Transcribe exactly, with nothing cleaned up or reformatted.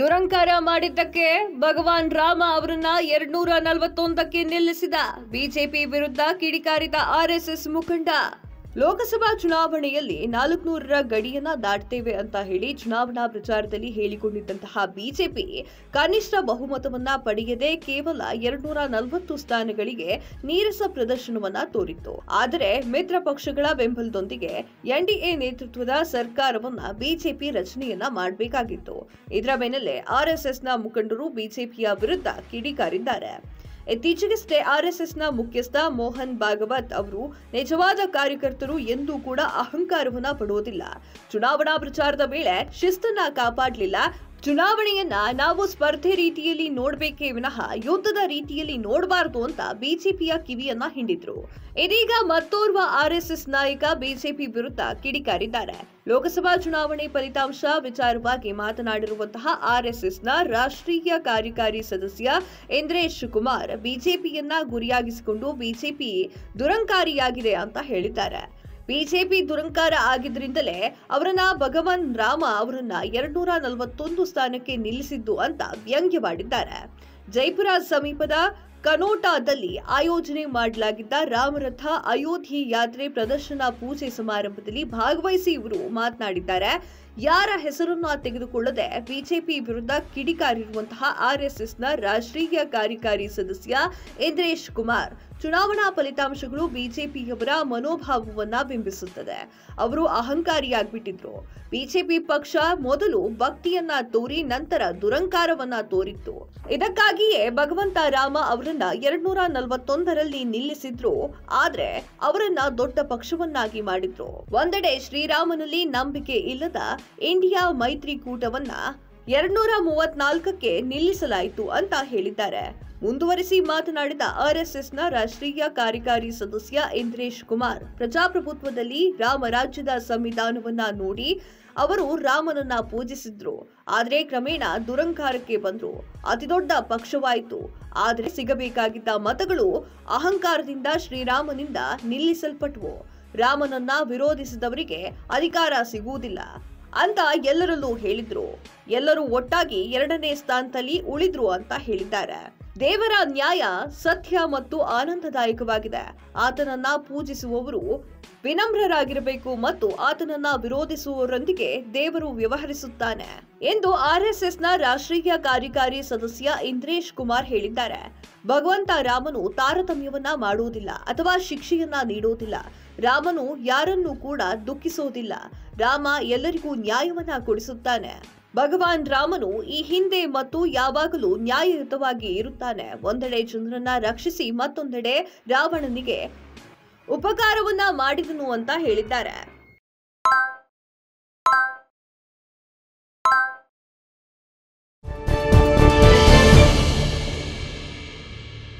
ದುರಂಕಾರ ಮಾಡಿದ್ದಕ್ಕೆ ಭಗವಾನ್ ರಾಮ ಅವರನ್ನ ಎರಡ್ನೂರ ನಲವತ್ತೊಂದಕ್ಕೆ ನಿಲ್ಲಿಸಿದ ಬಿಜೆಪಿ ವಿರುದ್ಧ ಕಿಡಿಕಾರಿದ ಆರ್ಎಸ್ಎಸ್ ಮುಖಂಡ. ಲೋಕಸಭಾ ಚುನಾವಣೆಯಲ್ಲಿ ನಾಲ್ಕುನೂರರ ಗಡಿಯನ್ನ ದಾಟ್ತೇವೆ ಅಂತ ಹೇಳಿ ಚುನಾವಣಾ ಪ್ರಚಾರದಲ್ಲಿ ಹೇಳಿಕೊಂಡಿದ್ದಂತಹ ಬಿಜೆಪಿ ಕನಿಷ್ಠ ಬಹುಮತವನ್ನ ಪಡೆಯದೆ ಕೇವಲ ಎರಡ್ನೂರ ನಲವತ್ತು ಸ್ಥಾನಗಳಿಗೆ ನೀರಸ ಪ್ರದರ್ಶನವನ್ನ ತೋರಿತ್ತು. ಆದರೆ ಮಿತ್ರ ಪಕ್ಷಗಳ ಬೆಂಬಲದೊಂದಿಗೆ ಎನ್ಡಿಎ ನೇತೃತ್ವದ ಸರ್ಕಾರವನ್ನ ಬಿಜೆಪಿ ರಚನೆಯನ್ನ ಮಾಡಬೇಕಾಗಿತ್ತು. ಇದರ ಬೆನ್ನಲ್ಲೇ ಆರ್ಎಸ್ಎಸ್ನ ಮುಖಂಡರು ಬಿಜೆಪಿಯ ವಿರುದ್ಧ ಕಿಡಿಕಾರಿದ್ದಾರೆ. ಇತ್ತೀಚೆಗಷ್ಟೇ ಆರ್ಎಸ್ಎಸ್ನ ಮುಖ್ಯಸ್ಥ ಮೋಹನ್ ಭಾಗವತ್ ಅವರು ನಿಜವಾದ ಕಾರ್ಯಕರ್ತರು ಎಂದೂ ಕೂಡ ಅಹಂಕಾರವನ್ನ ಪಡುವುದಿಲ್ಲ, ಚುನಾವಣಾ ಪ್ರಚಾರದ ವೇಳೆ ಶಿಸ್ತನ್ನ ಕಾಪಾಡಲಿಲ್ಲ, ಚುನಾವಣೆಯನ್ನ ನಾವು ಸ್ಪರ್ಧೆ ರೀತಿಯಲ್ಲಿ ನೋಡಬೇಕೇ ವಿನಃ ಯುದ್ಧದ ರೀತಿಯಲ್ಲಿ ನೋಡಬಾರದು ಅಂತ ಬಿಜೆಪಿಯ ಕಿವಿಯನ್ನ ಹಿಂಡಿದ್ರು. ಇದೀಗ ಮತ್ತೋರ್ವ ಆರ್ಎಸ್ಎಸ್ ನಾಯಕ ಬಿಜೆಪಿ ವಿರುದ್ಧ ಕಿಡಿಕಾರಿದ್ದಾರೆ. ಲೋಕಸಭಾ ಚುನಾವಣೆ ಫಲಿತಾಂಶ ವಿಚಾರವಾಗಿ ಮಾತನಾಡಿರುವಂತಹ ಆರ್ಎಸ್ಎಸ್ನ ರಾಷ್ಟ್ರೀಯ ಕಾರ್ಯಕಾರಿ ಸದಸ್ಯ ಇಂದ್ರೇಶ್ ಕುಮಾರ್ ಬಿಜೆಪಿಯನ್ನ ಗುರಿಯಾಗಿಸಿಕೊಂಡು ಬಿಜೆಪಿ ದುರಂಕಾರಿಯಾಗಿದೆ ಅಂತ ಹೇಳಿದ್ದಾರೆ. ಬಿಜೆಪಿ ದುರಂಕಾರ ಆಗಿದ್ರಿಂದಲೇ ಅವರನ್ನ ಭಗವಾನ್ ರಾಮ ಅವರನ್ನ ಎರಡ್ನೂರ ನಲವತ್ತೊಂದು ಸ್ಥಾನಕ್ಕೆ ನಿಲ್ಲಿಸಿದ್ದು ಅಂತ ವ್ಯಂಗ್ಯವಾಡಿದ್ದಾರೆ. ಜೈಪುರ ಸಮೀಪದ ಕನೋಟಾದಲ್ಲಿ ಆಯೋಜನೆ ಮಾಡಲಾಗಿದ್ದ ರಾಮರಥ ಅಯೋಧ್ಯೆ ಯಾತ್ರೆ ಪ್ರದರ್ಶನ ಪೂಜೆ ಸಮಾರಂಭದಲ್ಲಿ ಭಾಗವಹಿಸಿ ಇವರು ಮಾತನಾಡಿದ್ದಾರೆ. ಯಾರ ಹೆಸರನ್ನ ತೆಗೆದುಕೊಳ್ಳದೆ ಬಿಜೆಪಿ ವಿರುದ್ಧ ಕಿಡಿಕಾರಿರುವಂತಹ ಆರ್ಎಸ್ಎಸ್ನ ರಾಷ್ಟ್ರೀಯ ಕಾರ್ಯಕಾರಿ ಸದಸ್ಯ ಇಂದ್ರೇಶ್ ಕುಮಾರ್, ಚುನಾವಣಾ ಫಲಿತಾಂಶಗಳು ಬಿಜೆಪಿಯವರ ಮನೋಭಾವವನ್ನ ಬಿಂಬಿಸುತ್ತದೆ. ಅವರು ಅಹಂಕಾರಿಯಾಗ್ಬಿಟ್ಟಿದ್ರು. ಬಿಜೆಪಿ ಪಕ್ಷ ಮೊದಲು ಭಕ್ತಿಯನ್ನ ತೋರಿ ನಂತರ ದುರಂಕಾರವನ್ನ ತೋರಿತ್ತು. ಇದಕ್ಕಾಗಿಯೇ ಭಗವಂತ ರಾಮ ಅವರನ್ನ ಎರಡ್ನೂರ ನಲವತ್ತೊಂದರಲ್ಲಿ ನಿಲ್ಲಿಸಿದ್ರು. ಆದ್ರೆ ಅವರನ್ನ ದೊಡ್ಡ ಪಕ್ಷವನ್ನಾಗಿ ಮಾಡಿದ್ರು. ಒಂದೆಡೆ ಶ್ರೀರಾಮನಲ್ಲಿ ನಂಬಿಕೆ ಇಲ್ಲದ ಇಂಡಿಯಾ ಮೈತ್ರಿಕೂಟವನ್ನ ಎರಡ್ನೂರ ಮೂವತ್ನಾಲ್ಕಕ್ಕೆ ನಿಲ್ಲಿಸಲಾಯಿತು ಅಂತ ಹೇಳಿದ್ದಾರೆ. ಮುಂದುವರಿಸಿ ಮಾತನಾಡಿದ ಆರ್ಎಸ್ಎಸ್ನ ರಾಷ್ಟ್ರೀಯ ಕಾರ್ಯಕಾರಿ ಸದಸ್ಯ ಇಂದ್ರೇಶ್ ಕುಮಾರ್, ಪ್ರಜಾಪ್ರಭುತ್ವದಲ್ಲಿ ರಾಮರಾಜ್ಯದ ಸಂವಿಧಾನವನ್ನ ನೋಡಿ ಅವರು ರಾಮನನ್ನ ಪೂಜಿಸಿದ್ರು. ಆದ್ರೆ ಕ್ರಮೇಣ ದುರಂಕಾರಕ್ಕೆ ಬಂದ್ರು. ಅತಿದೊಡ್ಡ ಪಕ್ಷವಾಯಿತು. ಆದ್ರೆ ಸಿಗಬೇಕಾಗಿದ್ದ ಮತಗಳು ಅಹಂಕಾರದಿಂದ ಶ್ರೀರಾಮನಿಂದ ನಿಲ್ಲಿಸಲ್ಪಟ್ವು. ರಾಮನನ್ನ ವಿರೋಧಿಸಿದವರಿಗೆ ಅಧಿಕಾರ ಸಿಗುವುದಿಲ್ಲ ಅಂತ ಎಲ್ಲರಲ್ಲೂ ಹೇಳಿದ್ರು. ಎಲ್ಲರೂ ಒಟ್ಟಾಗಿ ಎರಡನೇ ಸ್ಥಾನದಲ್ಲಿ ಉಳಿದ್ರು ಅಂತ ಹೇಳಿದ್ದಾರೆ. ದೇವರ ನ್ಯಾಯ ಸತ್ಯ ಮತ್ತು ಆನಂದದಾಯಕವಾಗಿದೆ. ಆತನನ್ನ ಪೂಜಿಸುವವರು ವಿನಮ್ರರಾಗಿರಬೇಕು ಮತ್ತು ಆತನನ್ನ ವಿರೋಧಿಸುವವರೊಂದಿಗೆ ದೇವರು ವ್ಯವಹರಿಸುತ್ತಾನೆ ಎಂದು ಆರ್ಎಸ್ಎಸ್ನ ರಾಷ್ಟ್ರೀಯ ಕಾರ್ಯಕಾರಿ ಸದಸ್ಯ ಇಂದ್ರೇಶ್ ಕುಮಾರ್ ಹೇಳಿದ್ದಾರೆ. ಭಗವಂತ ರಾಮನು ತಾರತಮ್ಯವನ್ನ ಮಾಡುವುದಿಲ್ಲ ಅಥವಾ ಶಿಕ್ಷೆಯನ್ನ ನೀಡುವುದಿಲ್ಲ. ರಾಮನು ಯಾರನ್ನೂ ಕೂಡ ದುಃಖಿಸೋದಿಲ್ಲ. ರಾಮ ಎಲ್ಲರಿಗೂ ನ್ಯಾಯವನ್ನ ಕೊಡಿಸುತ್ತಾನೆ. ಭಗವಾನ್ ರಾಮನು ಈ ಹಿಂದೆ ಮತ್ತು ಯಾವಾಗಲೂ ನ್ಯಾಯಯುತವಾಗಿ ಇರುತ್ತಾನೆ. ಒಂದೆಡೆ ಜನರನ್ನ ರಕ್ಷಿಸಿ ಮತ್ತೊಂದೆಡೆ ರಾವಣನಿಗೆ ಉಪಕಾರವನ್ನ ಮಾಡಿದನು ಅಂತ ಹೇಳಿದ್ದಾರೆ.